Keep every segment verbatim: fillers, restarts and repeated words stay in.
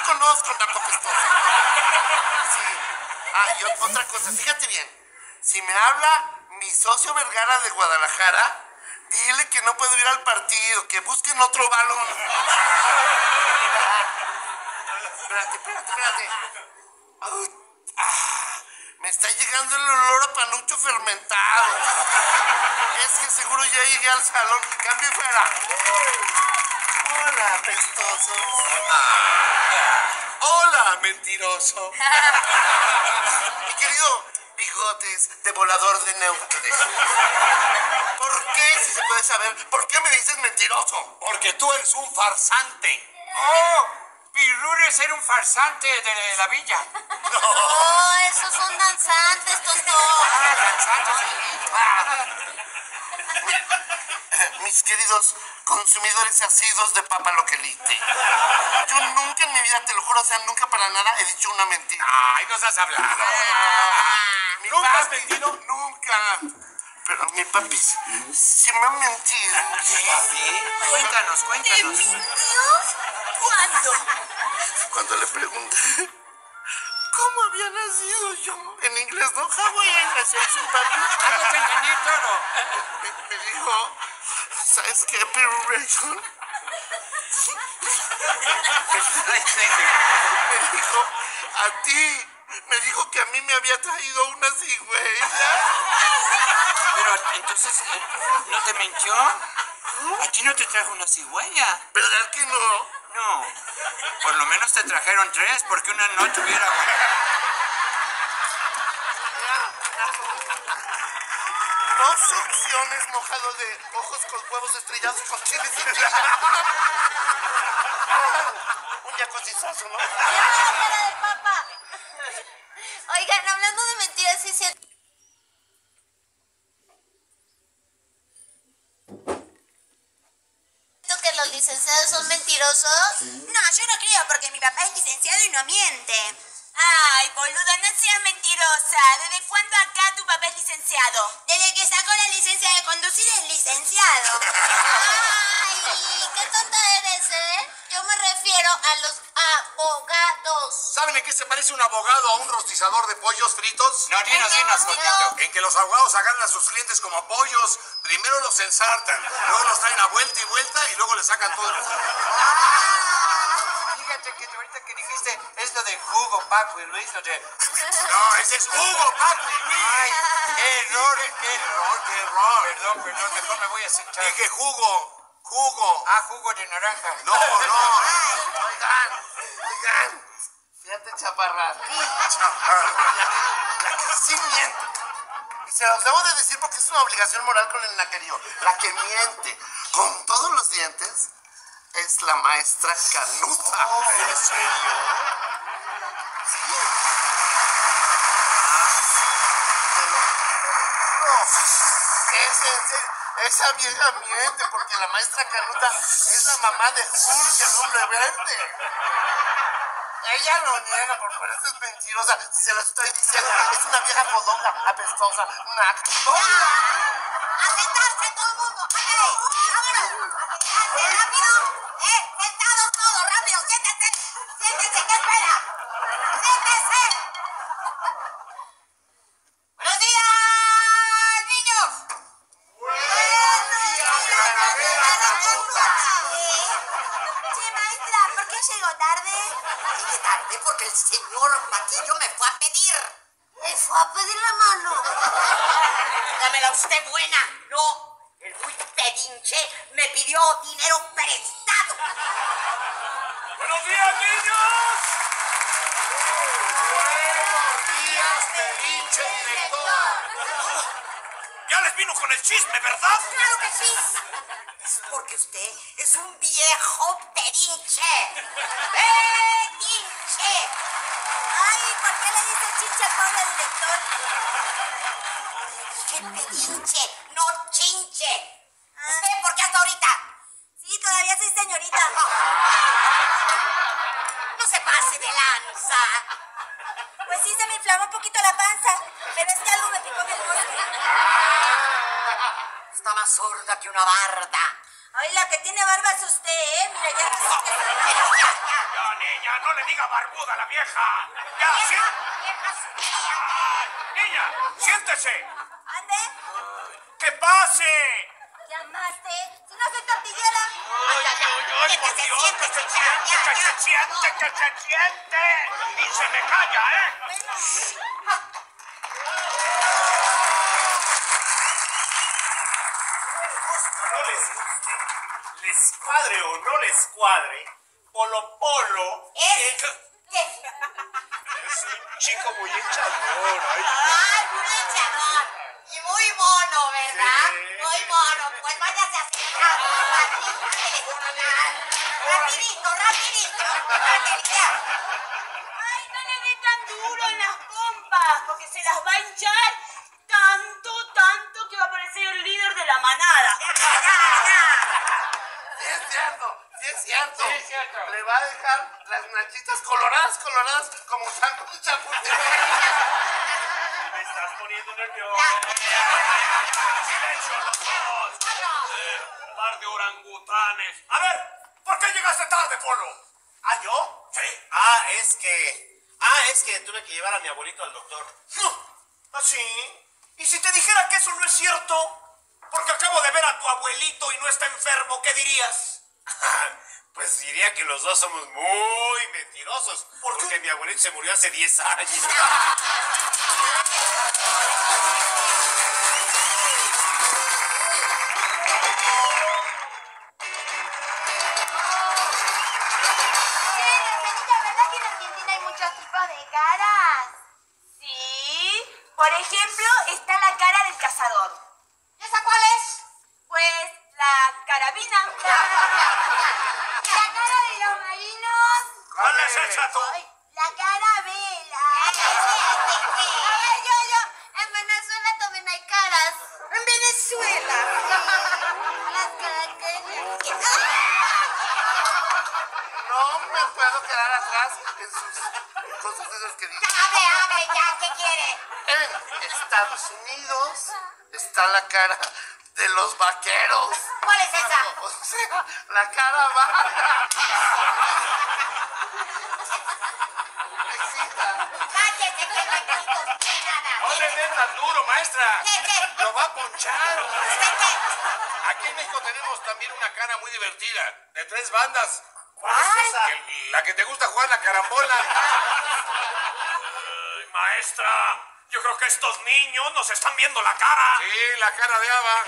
conozco tampoco esto. Sí. Ah, y otra cosa, fíjate bien. Si me habla mi socio Vergara de Guadalajara, dile que no puedo ir al partido, que busquen otro balón. Espérate, espérate, espérate. Ah, me está llegando el olor a panucho fermentado. Es que seguro ya llegué al salón. Cambio y fuera. Hola, apestoso. Hola, mentiroso. Mi querido Bigotes de volador de Neutre. ¿Por qué, si se puede saber, por qué me dices mentiroso? Porque tú eres un farsante. ¡Oh! Pirures era un farsante de la villa. No, oh, esos son danzantes, tonto. Ah, danzantes. Ah. Mis queridos consumidores asiduos de Papa Loquelite, yo nunca en mi vida, te lo juro, o sea, nunca para nada he dicho una mentira. Ay, nos has hablado. Ah, mi ¿Nunca papi, has mentido? Nunca. Pero mi papi sí me ha mentido. ¿Sí? Cuéntanos, cuéntanos. ¿Te mintió? ¿Cuándo? Cuando le pregunté cómo había nacido yo, en inglés, ¿no? How I nació su papi. Ah, no te entendí todo. Me, me dijo, ¿sabes qué, Piruration? Me dijo, a ti. Me dijo que a mí me había traído una cigüeña. Pero entonces, ¿no te mintió? ¿A ti no te trajo una cigüeña? ¿Verdad que no? No. Por lo menos te trajeron tres, porque una no tuviera... No succiones mojado de ojos con huevos estrellados con chiles y chile. Un yacosizazo, ¿no? ¡Ya la cara del Papa! Oigan, hablando de mentiras, sí es cierto que los licenciados son mentirosos. No, yo no creo, porque mi papá es licenciado y no miente. Ay, boluda, no seas mentirosa. ¿Desde cuándo acá tu papá es licenciado? Desde que sacó la licencia de conducir es licenciado. Ay, qué tonta eres, ¿eh? Yo me refiero a los abogados. ¿Saben en qué se parece un abogado a un rostizador de pollos fritos? No, dinos, dinos, Jorgito. En que los abogados agarran a sus clientes como pollos. Primero los ensartan, luego los traen a vuelta y vuelta y luego le sacan todo el... Fíjate que ahorita que dijiste es lo de Hugo, Paco y Luis, lo de... No, ese es Hugo, Paco y Luis. Ay, qué error, qué error, qué error. Perdón, perdón, mejor me voy a sentar. Dije jugo, jugo. Ah, jugo de naranja. No, no. Oigan, oigan. Fíjate, chaparra. La que sí miente. Y se los debo de decir porque es una obligación moral con el naquerío. La que miente con todos los dientes es la maestra Canuta. ¿En serio? Sí. No, es en serio. Esa vieja miente porque la maestra Canuta es la mamá de Hulk, el hombre verde. Ella lo niega, por eso es mentirosa. Si se lo estoy diciendo, es una vieja fodonga, apestosa, naca. ¡A sentarse todo el mundo! ¡Ey! ¡Vámonos! ¡A sentarse rápido! ¡Eh! ¡Sentados todos! ¡Rápido! ¡Siéntense! ¡Siéntense! ¿Qué espera? ¡Siéntense! ¡Buenos días, niños! ¡Buenos días, Canuta! Che, maestra, ¿por qué llegó tarde? Llegué tarde porque el señor Paquillo me fue a pedir. ¿Me fue a pedir la mano? Dámela usted buena. No, el muy pedinche me pidió dinero prestado. ¡Buenos días, niños! ¡Buenos días, pedinche director! Ya les vino con el chisme, ¿verdad? ¡Claro que sí! Es porque usted es un viejo pedinche. ¡Pedinche! Ay, ¿por qué le dice chicha al pobre director? ¡Qué pedinche! ¡No chinche! ¿Usted por qué hasta ahorita? Sí, todavía soy señorita. ¡No se pase de lanza! Pues sí, se me inflamó un poquito la panza, pero es que algo me picó en el bosque. Está más sorda que una barda. Ay, la que tiene barba es usted, ¿eh? Mira, ya casi que... Ya, niña, Oiga, no le diga barbuda a la vieja. Ya, sí. Ay, niña, siéntese. ¿Ande? ¡Que pase! ¿Llamaste? Si no soy tortillera. ¡Ay, ay, ay, por Dios! ¡Que se siente, que se siente, que se siente! ¡Y se me calla, eh! No les guste, les cuadre o no les cuadre, Polo Polo ¿Es? ¿Qué? es un chico muy echador. Ay, ¡Ay, muy echador! Y muy mono, ¿verdad? Sí. Muy mono. Pues váyase acercando. Rapidito, rapidito. Rapidito. Ay, no le dé tan duro en las pompas, porque se las va a hinchar tanto, tanto que va a parecer el líder de la manada. Sí es cierto, sí es cierto. Sí, es cierto. Le va a dejar las nachitas coloradas, coloradas, como sándwich chapulín. me estás poniendo nervioso. ¡Silencio los dos! Eh, par de orangutanes. A ver, ¿por qué llegaste tarde, Polo? ¿Ah, yo? Sí. Ah, es que... Ah, es que tuve que llevar a mi abuelito al doctor. ¿Ah, sí? ¿Y si te dijera que eso no es cierto? Porque acabo de ver a tu abuelito y no está enfermo, ¿qué dirías? Pues diría que los dos somos muy mentirosos. ¿Por qué? Porque mi abuelito se murió hace diez años. ¿Verdad que en Argentina hay muchos tipos de caras? Sí. Por ejemplo, está la cara del cazador. ¿Esa cuál es? Pues la carabina. La cara de los marinos. ¿Cuál es esa tú? Ay, la carabela. A ver, yo, yo. En Venezuela también hay caras. En Venezuela. Las caraqueñas. No me puedo quedar atrás en sus cosas esas que dije. Abre, abre, ya, ¿qué quiere? En Estados Unidos está la cara de los vaqueros. ¿Cuál es esa? O sea, la caravana. Cállese, que no hay gritos ni nada. No le dé tan duro, maestra. ¿Qué, qué? Lo va a ponchar. ¿Usted qué? Aquí en México tenemos también una cara muy divertida, de tres bandas. ¿Cuál es esa? El- La que te gusta jugar la carambola. Ay, maestra, yo creo que estos niños nos están viendo la cara. Sí, la cara de Ava.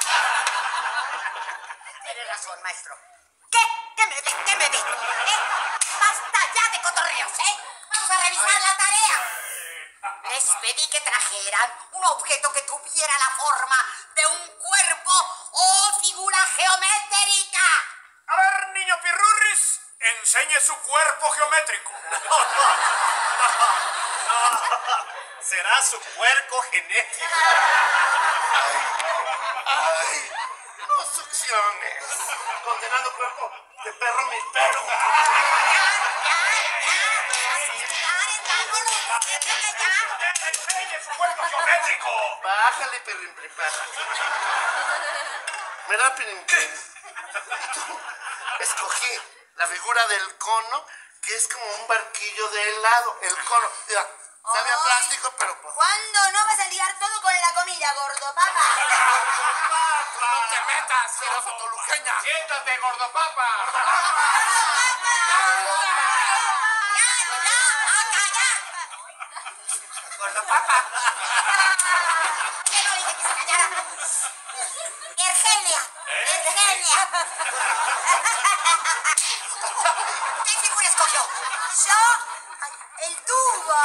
Tiene razón, maestro. ¿Qué? ¿Qué me ve? ¿Qué me ve? ¿Eh? Basta ya de cotorreos, ¿eh? Vamos a revisar la tarea. Les pedí que trajeran un objeto que tuviera la forma de un cuerpo o figura geométrica. A ver, niño Pirurris, enseñe su cuerpo geométrico. Será su puerco genético. Ay, no succiones. Condenado cuerpo de perro mi perro. Enseñe su cuerpo geométrico. Bájale, perrin, perra. Mira, perrin, escogí la figura del cono, que es como un barquillo de helado. El cono, mira, sabe a Ay. plástico, pero pues, ¿Cuándo no vas a ligar todo con la comida, gordo papa? no te metas, jirafa toluqueña. Siéntate, gordo papa. Gordo papa. ¿Qué no dije que se callara? Ergelia, Ergelia. ¿Qué figura escogió? Yo, ay, el tubo.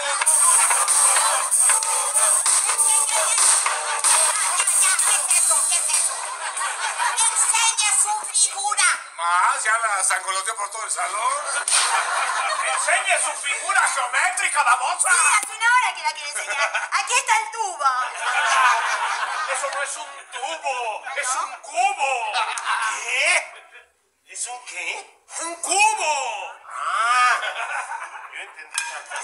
¿Qué es eso? ¿Qué es eso? Enseñe su figura. Más, ya la sangoloteó por todo el salón. Enseñe su figura geométrica, babosa. Sí, hace una hora que la quiere enseñar. Aquí está el tubo. Eso no es un tubo, es un cubo. ¿Qué? ¿Es un qué? ¡Un cubo! Ah, yo entendí.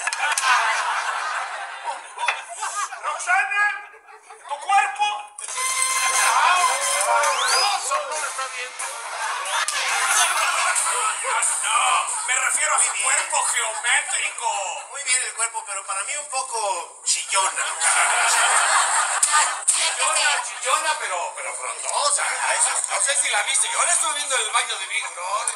¡Roxana! ¿Tu cuerpo? no, solo no me está viendo. ¡No! Me refiero a su cuerpo geométrico. Muy bien el cuerpo, pero para mí un poco chillona. Chillona, chillona, pero, pero frondosa. No sé si la viste. Yo la estuve viendo en el baño de Big Brother.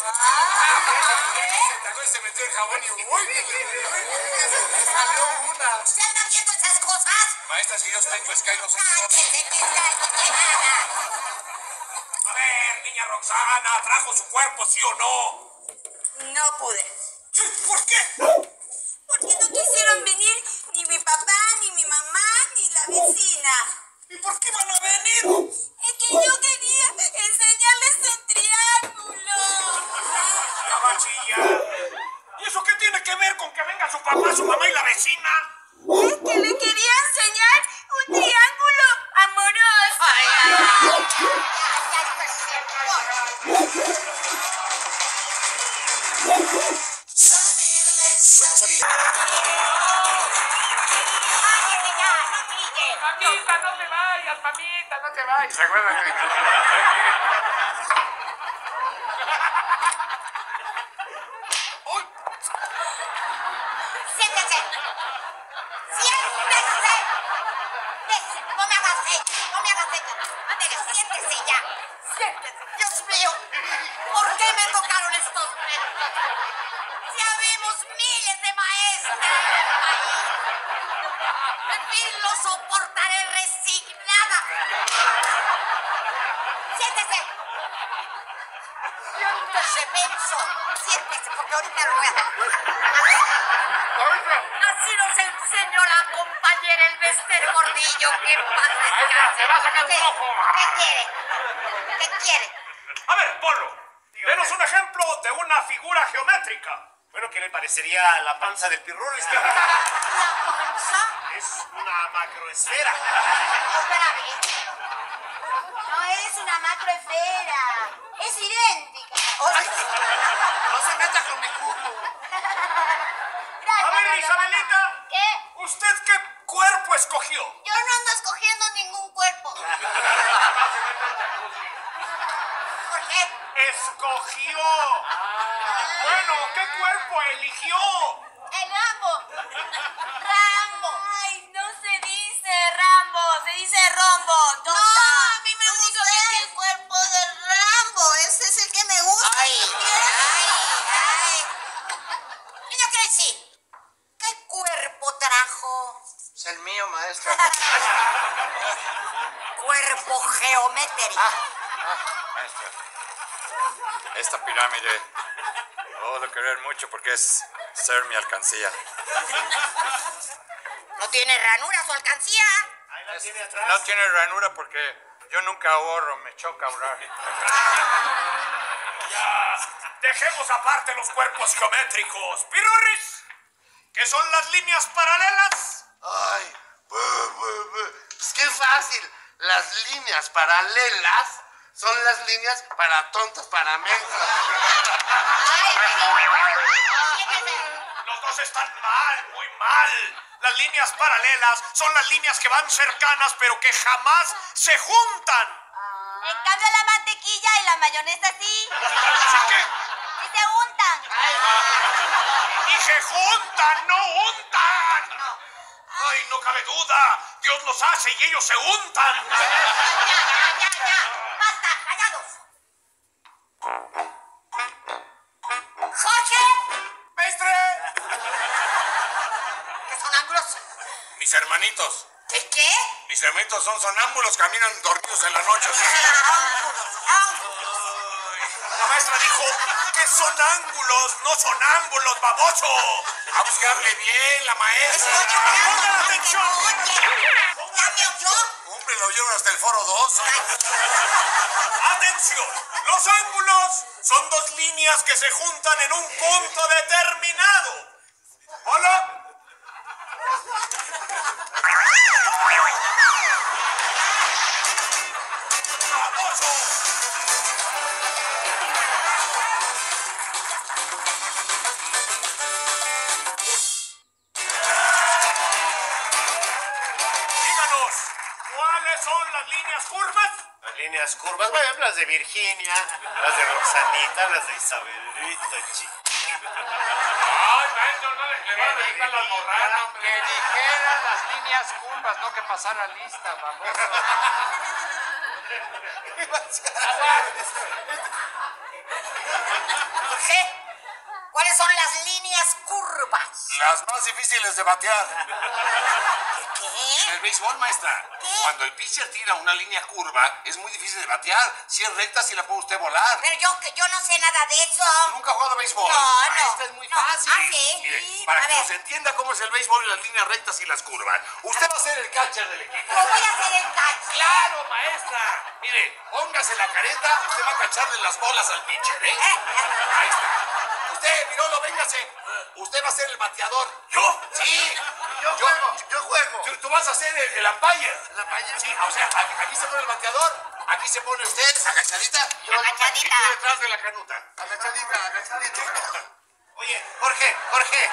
Se metió el jabón y uy, salió una. ¿Usted anda viendo esas cosas? Maestra, si yo tengo Sky, no sé Cállese, cómo. que está enterada. A ver, niña Roxana, ¿trajo su cuerpo, sí o no? No pude. ¿Por qué? Porque no quisieron venir ni mi papá, ni mi mamá, ni la vecina. ¿Y por qué van a venir? Es que yo quería enseñarles el triángulo. Ya va a chillar. ¿Y eso qué tiene que ver con que venga su papá, su mamá y la vecina? Es que le quería enseñar un triángulo amoroso. Ay, ay, ay. Mamita, no te vayas, mamita, no te vayas. ¿Se acuerdan? Siéntese. Siéntese. Déjese, no me hagas señas, no me hagas señas. Ándele, siéntese ya. Siéntese. Dios mío, ¿por qué me tocaron estos nervios? Ya vimos miles de maestras en el país. En fin, lo soportaré resignada. Siéntese. Siéntese, menso. Siéntese, porque ahorita lo voy a... Así nos enseñó la compañera el Bester Gordillo. ¿Qué pasa? Se va a sacar un ojo. ¿Qué quiere? ¿Qué quiere? A ver, Polo, denos un ejemplo de una figura geométrica. Bueno, ¿qué le parecería la panza del Pirruris? ¿La panza? Es una macroesfera. Espérame. No es una macroesfera. Es idéntica. No se meta con mi culo. A ver, Isabelita, ¿Qué? ¿usted qué cuerpo escogió? Yo no ando escogiendo ningún cuerpo. ¿Por qué? ¡Escogió! Bueno, ¿qué cuerpo eligió? El Rambo. Rambo. Ay, no se dice Rambo, se dice Rombo, tonta. No, a mí me gusta el cuerpo de Rambo. Ese es el que me gusta. Ay, ay, ay. Niño Crazy, ¿qué cuerpo trajo? Es el mío, maestra. Cuerpo geométrico. Maestra, esta pirámide la puedo querer mucho porque es ser mi alcancía. ¿No tiene ranura su alcancía? Ahí la tiene atrás. No tiene ranura porque yo nunca ahorro, me choca ahorrar. Dejemos aparte los cuerpos geométricos. ¡Pirurris! ¿Qué son las líneas paralelas? Ay, bu, bu, bu. Pues qué fácil. Las líneas paralelas son las líneas para tontos, para mensos. Los dos están mal, muy mal. Las líneas paralelas son las líneas que van cercanas pero que jamás se juntan. En cambio la mantequilla y la mayonesa sí. ¿Sí qué? Sí se untan. Dije juntan, no untan. Ay, no cabe duda. Dios los hace y ellos se untan. Ya, ya, ya, ya. Basta, callados. ¡Jorge! ¡Maestre! ¿Qué son ángulos? Mis hermanitos. ¿Qué qué? Mis hermanitos son sonámbulos, caminan dormidos en la noche. Ángulos, ángulos. La maestra dijo que son ángulos, no sonámbulos, baboso. A buscarle bien, la maestra. Estoy hablando. ¡Pongan atención! Oye, ¿ya me oyó? Hombre, lo oyeron hasta el foro dos. ¡Atención! Los ángulos son dos líneas que se juntan en un punto determinado. ¿Hola? ¡Baboso! Díganos, ¿cuáles son las líneas curvas? Las líneas curvas, bueno, las de Virginia, las de Roxanita, las de Isabelita, chiquita. Ay, maestro, no le, le van a dedicar la almorrana, hombre. Que dijera las líneas curvas, no que pasara lista, baboso. Jorge, ¿cuáles son las líneas curvas? Las más difíciles de batear. ¿Qué? En el béisbol, maestra, cuando el pitcher tira una línea curva, es muy difícil de batear. Si es recta, sí la puede usted volar. Pero yo que yo no sé nada de eso. ¿Nunca ha jugado béisbol? No, no. Maestra, es muy No. fácil. ¿Ah, sí? Mire, para A que ver. nos entienda cómo es el béisbol y las líneas rectas y las curvas. Usted va a ser el catcher del equipo. Yo voy a hacer el catch. ¡Claro, maestra! Mire, póngase la careta, usted va a cacharle las bolas al pitcher, ¿eh? Ahí está. Usted, Virolo, véngase. Usted va a ser el bateador. ¿Yo? Sí. Yo juego, yo juego. Tú, tú vas a ser el, el umpire. ¿El umpire? Sí, o sea, aquí, aquí se pone el bateador, aquí se pone usted, agachadita. Yo Agachadita. aquí detrás de la canuta. Agachadita, agachadita. Oye, Jorge, Jorge.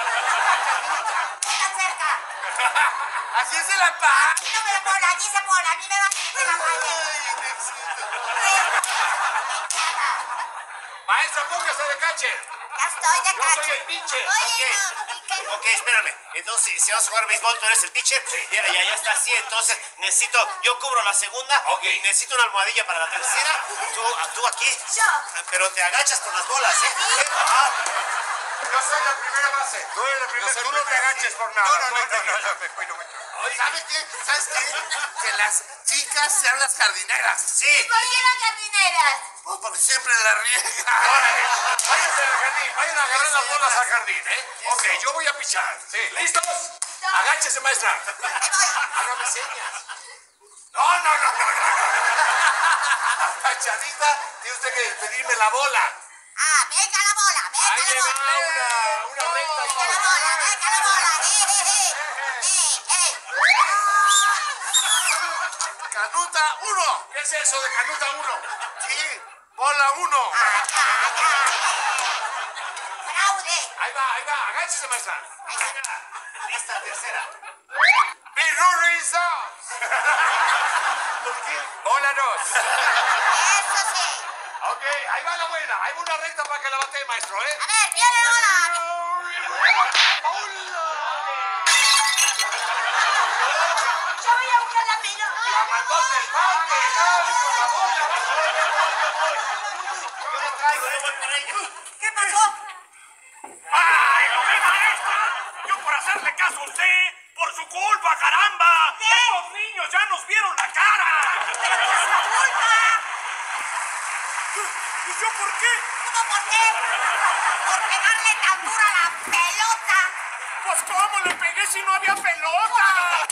Está cerca. Así es el amparo. Aquí no me lo pone, aquí se pone. A mí me va a quitar la Maestra, póngase de catcher. Ya estoy de Yo soy catch. el pitcher. Oye, no, ¿y qué? Ok, espérame. Entonces, si vas a jugar béisbol, tú eres el pitcher. Ya, ya, ya está así. Entonces, necesito. Yo cubro la segunda. Ok. Y necesito una almohadilla para la tercera. Tú, tú aquí. Yo. Pero te agachas con las bolas, ¿eh? Ah, Yo soy la primera base. Tú eres la primera. Tú no te agaches por nada. No, no, no, Tú- no, no, no, me cuido mucho. ¿Sabes qué? ¿Sabes qué? Que las chicas sean las jardineras. sí. ¿Por qué las jardineras? Pues porque siempre la riega. Órale, váyanse al jardín, vayan a agarrar las bolas al jardín, ¿eh? Ok, yo voy a pichar. Sí. ¿Listos? Agáchese, maestra. Hágame señas. No, no, no, no, no. Agachadita, tiene usted que pedirme la bola. Ah, venga la bola, venga Ahí la le va bola. una, una recta y Venga la bola, venga la bola. Eh, eh, eh. Eh, eh. Canuta uno. ¿Qué es eso de canuta uno? Sí, bola uno. Ah, ya, ya. Fraude. Ahí va, ahí va, agáchese, maestra. Venga. Lista, tercera. Piruriza. Bola dos. Eso sí. Ok, ahí va la buena. Ahí va una recta para que la bate, maestro, ¿eh? A ver, viene la bola. Yo voy a buscar la pelota. La mandó del parque, dale con la bola. Yo la traigo, yo voy por ella. ¿Qué pasó? ¡Ay, lo ve, maestra! Yo por hacerle caso a usted, por su culpa, caramba. ¿Qué? Estos niños ya nos vieron la cara. ¡Pero por su culpa! ¿Y yo por qué? ¿Cómo por qué? Por pegarle tan dura la pelota. Pues cómo le pegué si no había pelota.